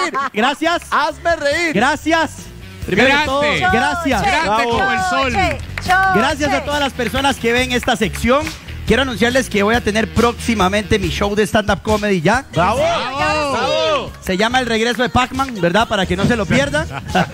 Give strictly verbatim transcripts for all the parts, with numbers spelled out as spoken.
reír. Gracias. Hazme reír. Gracias. Primero de todo, Grande. gracias. Grande como el sol. Gracias a todas las personas que ven esta sección. Quiero anunciarles que voy a tener próximamente mi show de stand-up comedy ya. ¡Bravo! ¡Bravo! Se llama El Regreso de Pac-Man, ¿verdad? Para que no se lo pierda.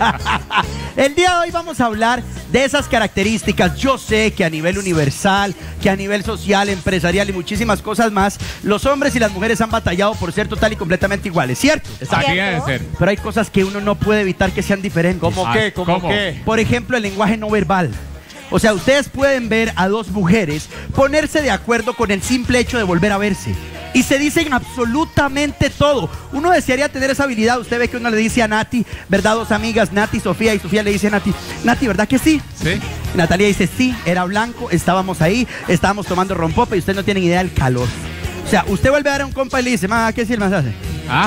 El día de hoy vamos a hablar de esas características. Yo sé que a nivel universal, que a nivel social, empresarial y muchísimas cosas más, los hombres y las mujeres han batallado por ser total y completamente iguales, ¿cierto? Así debe ser. Pero hay cosas que uno no puede evitar que sean diferentes. ¿Cómo Ah, qué? ¿Cómo ¿cómo? qué? Por ejemplo, el lenguaje no verbal. O sea, ustedes pueden ver a dos mujeres ponerse de acuerdo con el simple hecho de volver a verse. Y se dicen absolutamente todo. Uno desearía tener esa habilidad. Usted ve que uno le dice a Nati, ¿verdad? Dos amigas, Nati y Sofía. Y Sofía le dice a Nati, Nati, ¿verdad que sí? Sí. Y Natalia dice, sí, era blanco, estábamos ahí, estábamos tomando rompope y ustedes no tienen idea del calor. O sea, usted vuelve a ver a un compa y le dice, ma, ¿qué silmas hace? Ah.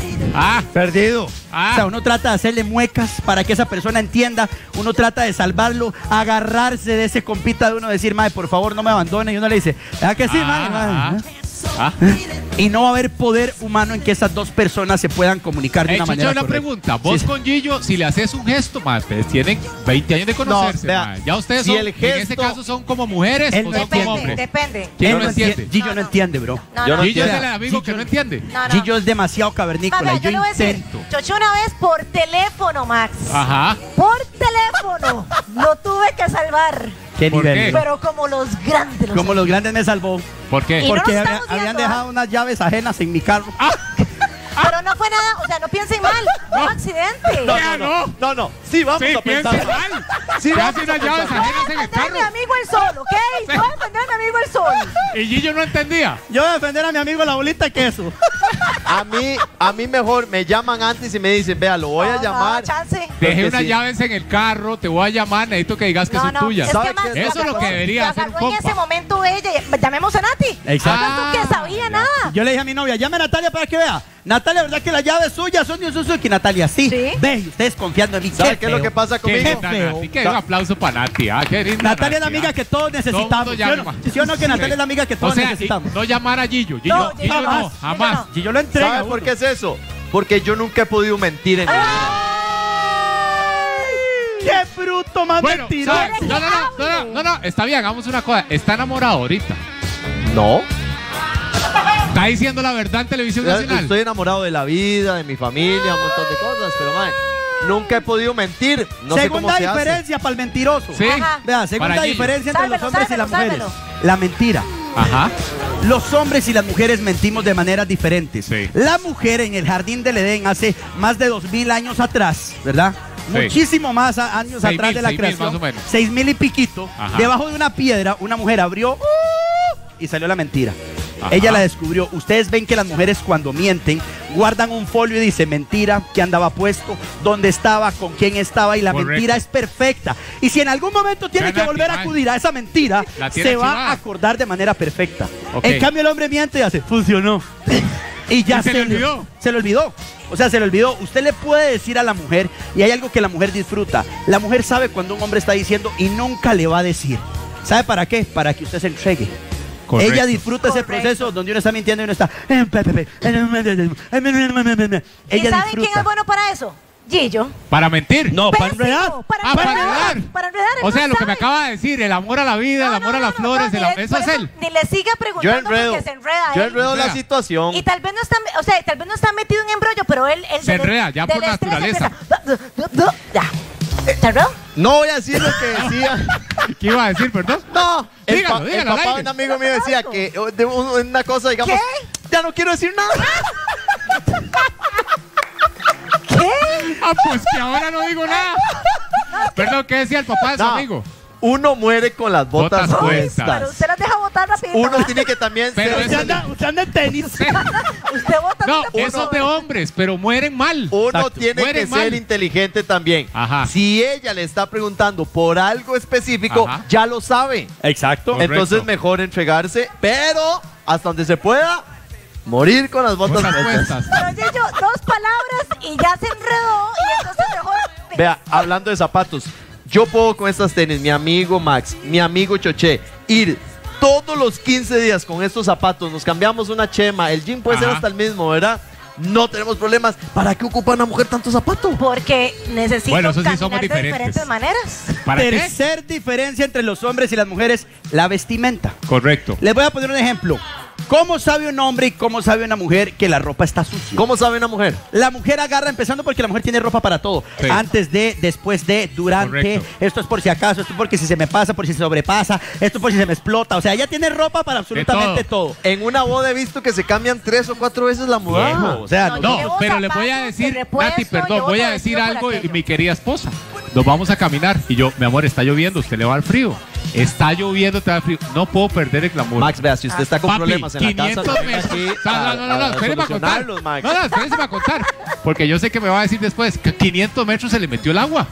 Ah. Perdido. Ah. O sea, uno trata de hacerle muecas para que esa persona entienda. Uno trata de salvarlo, agarrarse de ese compita de uno, decir, mae, por favor, no me abandone. Y uno le dice, ¿verdad que sí, mae? Ah. mae? Ah. Y no va a haber poder humano en que esas dos personas se puedan comunicar de Eh, una Chicho, manera una correcta. pregunta. Vos Sí, con Gillo, si le haces un gesto, más, ustedes tienen veinte años de conocerse, vea, ma. Ya ustedes si son, el en ese gesto- caso son como mujeres Él o no son como entiende, hombres. Depende. ¿Quién Él no no entiende? entiende. Gillo No, no no. entiende, bro. No, Yo no. no Gillo es entiendo. el amigo que Gillo- no entiende. No, no. Gillo es demasiado cavernícola Mamá, y yo yo le voy a decir, intento. Chocho una vez por teléfono, Max. Ajá. Por teléfono. Lo tuve que salvar. ¿Qué ¿Por nivel? qué? bro? Pero como los grandes. Los Como los grandes me salvó. ¿Por qué? Y no Porque nos había- estamos habían viendo, dejado ¿ah? unas llaves ajenas en mi carro. Pero no fue nada, o sea, no piensen mal. Fue un accidente. No, Ya, no, no, no. no, no. Sí, vamos Sí, a piensa pensar. mal. Sí, Se vamos hace a unas llaves pensar. ajenas en el Voy a defender a mi carro. amigo el sol, ¿ok? Voy a defender a mi amigo el sol. Y Gillo no entendía. Yo voy a defender a mi amigo la bolita de queso. A mí, a mí mejor me llaman antes y me dicen, vea, lo voy a No, llamar. No, chance. Dejé Porque unas sí. llaves en el carro, te voy a llamar, necesito que digas que No, son no, tuyas. es ¿Sabe que Max, qué? lo Eso es lo agarró- que debería lo hacer un agarró en compa. ese momento ella. Llamemos a Nati. Exacto. ¿Tú que sabía nada? Yo le dije a mi novia, llame a Natalia para que vea. Natalia, ¿verdad que las llaves suyas son de Suzuki? Natalia, sí. Sí. Ve, y ustedes confiando en mí. ¿Sabe qué es lo feo. que pasa Qué conmigo? linda feo. Nati, que un aplauso para Nati. Ah, qué linda Natalia es la Nati, amiga ah. que todos necesitamos. Todo el ¿Sí mundo o no? llama. ¿Sí o no que Natalia es la amiga que todos O sea, y necesitamos? no llamar a Gillo. Gillo, No, Gillo Gillo no, no. jamás. Gillo Y yo lo entrego. ¿Sabe por qué es eso? Porque yo nunca he podido mentir en mi vida. ¡Qué bruto más Bueno, mentiroso! ¿sabe? no, no, no, no, no, no, no, está bien, hagamos una cosa. Está enamorado ahorita. No. Está diciendo la verdad en Televisión Nacional. Estoy enamorado de la vida, de mi familia, un montón de cosas, pero mae, nunca he podido mentir. No sé Segunda cómo se hace. diferencia para el mentiroso. Sí. Ajá. Vea, segunda Para Gillo. diferencia entre los Sálvelo, hombres y las sálvelo, mujeres. sálvelo. La mentira. Ajá. Los hombres y las mujeres mentimos de maneras diferentes. Sí. La mujer en el jardín del Edén hace más de dos mil años atrás, ¿verdad? Sí. Muchísimo más a- años Seis atrás mil, de la seis mil creación. más o menos. Seis mil y piquito. Ajá. Debajo de una piedra, una mujer abrió ¡uh! y salió la mentira. Ajá. Ella la descubrió. Ustedes ven que las mujeres cuando mienten guardan un folio y dicen mentira, qué andaba puesto, dónde estaba, con quién estaba y la Correcto. mentira es perfecta. Y si en algún momento tiene Ya, que Nati, volver a mae. acudir a esa mentira, La tiene se va archivada. a acordar de manera perfecta. Ok. En cambio el hombre miente y hace, funcionó. Y ya Y se le olvidó. Se le olvidó. O sea, se le olvidó. Usted le puede decir a la mujer, y hay algo que la mujer disfruta. La mujer sabe cuando un hombre está diciendo y nunca le va a decir. ¿Sabe para qué? Para que usted se entregue. Correcto. Ella disfruta ese Correcto. proceso donde uno está mintiendo y uno está. Ella ¿Y saben disfruta. quién es bueno para eso? Gillo. Para mentir. No, para Pésimo, enredar. Para Ah, para enredar. enredar. Para enredar. él O sea, no lo que me sabe. acaba de decir, el amor a la vida, el No, amor no, a las no, flores, no, el ni am- le- eso por es él. Ni le siga Yo preguntando enredo. porque se enreda Yo él. enredo la Enreda. situación. Y tal vez no está, o sea, tal vez no está metido en embrollo, pero él, él Se del- enreda, ya del por estrés naturaleza. empieza, Ya. ¿Se enredó? No voy a decir lo que decía. ¿Qué iba a decir, perdón? No, el, Dígalo, pa- el dígalo al papá de aire. un amigo mío decía que oh, de un- una cosa, digamos, ¿Qué? ya no quiero decir nada. ¿Qué? Ah, pues que ahora no digo nada. Perdón, ¿qué decía el papá de su No, amigo? Uno muere con las botas, Botas puestas. Pero usted las deja botar rápido. Uno tiene que también Pero ser... Usted anda, usted anda en tenis. Usted bota No, usted eso es de hombres, pero mueren mal. Uno Exacto. tiene Mueren que mal. ser inteligente también. Ajá. Si ella le está preguntando por algo específico, Ajá. ya lo sabe. Exacto. Correcto. Entonces mejor entregarse, pero hasta donde se pueda, morir con las botas Botas puestas. puestas. Pero Gillo, dos palabras y ya se enredó y entonces mejor... Vea, hablando de zapatos, yo puedo con estas tenis, mi amigo Max, mi amigo Choché, ir todos los quince días con estos zapatos, nos cambiamos una chema, el jean puede ser Ajá. hasta el mismo, ¿verdad? no tenemos problemas. ¿Para qué ocupa una mujer tanto zapato? Porque necesito Bueno, eso sí caminar somos de diferentes. diferentes maneras. ¿Para qué? Tercer diferencia entre los hombres y las mujeres, la vestimenta. Correcto. Les voy a poner un ejemplo. ¿Cómo sabe un hombre y cómo sabe una mujer que la ropa está sucia? ¿Cómo sabe una mujer? La mujer agarra, empezando porque la mujer tiene ropa para todo. Sí. Antes de, después de, durante. Correcto. Esto es por si acaso, esto es porque si se me pasa, por si se sobrepasa, esto es por si se me explota. O sea, ella tiene ropa para absolutamente todo. En una boda he visto que se cambian tres o cuatro veces la Viejo, mudada. o sea, No, no. No, llevo pero le voy a zapatos decir, de repuesto, Nati, perdón, llevo voy a todo decir vestido algo para y aquello. mi querida esposa. Nos vamos a caminar y yo, mi amor, está lloviendo, usted le va al frío. Está lloviendo, te va al frío. No puedo perder el glamour. Max, vea, si usted está con Papi, problemas en la casa, quinientos venga metros. aquí No, a- no, no, no, a no, espéreme a contar. solucionarlos, Max. No, no, espéreme a contar. Porque yo sé que me va a decir después que quinientos metros se le metió el agua.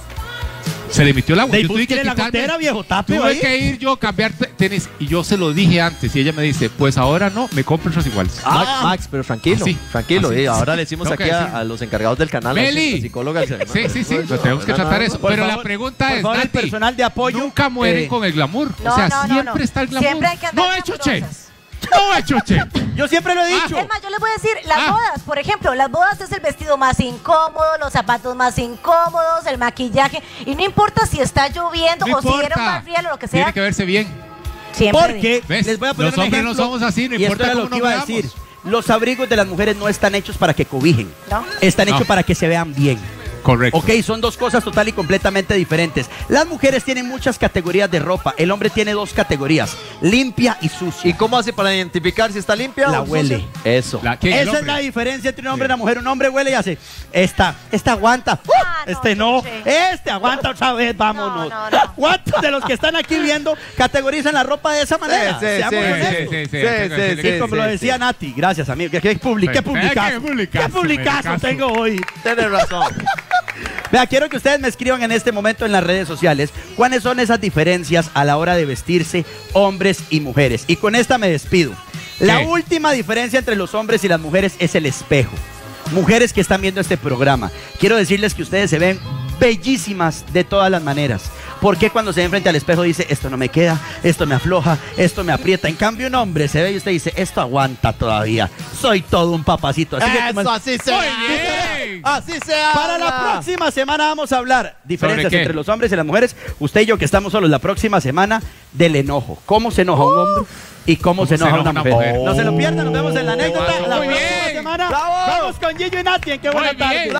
Se le metió el agua. De Yo tuve que búsquele la quitarme- gotera, viejo, tapeo Tuve ahí. que ir yo a cambiar te- tenis y yo se lo dije antes y ella me dice, pues ahora no, me compro otros iguales. Ah. Max, Max, pero tranquilo, Así, tranquilo. así. Y ahora le decimos Tengo aquí que a, decir. a los encargados del canal, a Meli. la psicóloga. Sí, sí, sí, lo tenemos que tratar eso. Por Pero la favor, pregunta por es, favor, el Nati, personal de apoyo, nunca mueren eh, con el glamour. No, o sea, no, no, siempre no. está el glamour. Siempre hay que andar No he hecho che. glamurosas. No he hecho che. Yo siempre lo he dicho. Es más, yo les voy a decir, las Ah. bodas, por ejemplo, las bodas es el vestido más incómodo, los zapatos más incómodos, el maquillaje, y no importa si está lloviendo No o si era un importa. barrial o lo que sea, Tiene que verse bien. siempre Porque ¿Ves? les voy a poner Los un hombres no ejemplo, somos así, no y esto importa era lo cómo que nos iba a veamos. decir. Los abrigos de las mujeres no están hechos para que cobijen. ¿no? Están No. hechos para que se vean bien. Correcto. Ok, son dos cosas total y completamente diferentes. Las mujeres tienen muchas categorías de ropa. El hombre tiene dos categorías, limpia y sucia. ¿Y cómo hace para identificar si está limpia La o huele. sucia? Eso. La- ¿quién? El Esa es hombre. la diferencia entre un hombre y Sí. una mujer. Un hombre huele y hace, esta, esta aguanta, ¡Uh! Ah, no, este no, sí. este aguanta otra vez, vámonos. No, no, no. ¿Cuántos de los que están aquí viendo categorizan la ropa de esa manera? Sí, sí, Seamos sí, honestos. sí, sí, sí, tengo que sí, decirle Y como lo decía Nati, gracias amigo, que, que publi- qué Sí. publicazo, Eh, qué publicazo, qué publicazo me tengo hoy. Tienes razón. Vea, quiero que ustedes me escriban en este momento en las redes sociales cuáles son esas diferencias a la hora de vestirse hombres y mujeres. Y con esta me despido. La ¿Qué? última diferencia entre los hombres y las mujeres es el espejo. Mujeres que están viendo este programa, quiero decirles que ustedes se ven bellísimas de todas las maneras. Porque cuando se ven frente al espejo dice, esto no me queda, esto me afloja, esto me aprieta? En cambio un hombre se ve y usted dice, esto aguanta todavía, soy todo un papacito. Así que como- Eso, así se Muy bien. Así se habla. para la próxima semana vamos a hablar diferencias ¿Sobre qué? entre los hombres y las mujeres. Usted y yo que estamos solos la próxima semana del enojo. ¿Cómo se enoja un hombre y cómo, se enoja una mujer? No se lo pierdan, nos vemos en la anécdota la Muy próxima bien. semana. ¡Bravo! Vamos con Gillo y Nati en Qué Buena Muy bien. Tarde.